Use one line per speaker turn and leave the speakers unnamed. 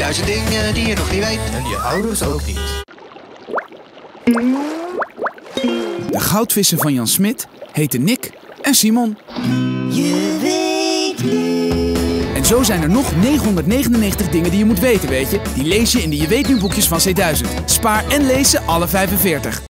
1000 dingen die je nog niet weet.
En je ouders ook niet.
De goudvissen van Jan Smit heten Nick en Simon.
Je weet nu.
En zo zijn er nog 999 dingen die je moet weten, weet je. Die lees je in de Je weet nu boekjes van C1000. Spaar en lees ze alle 45.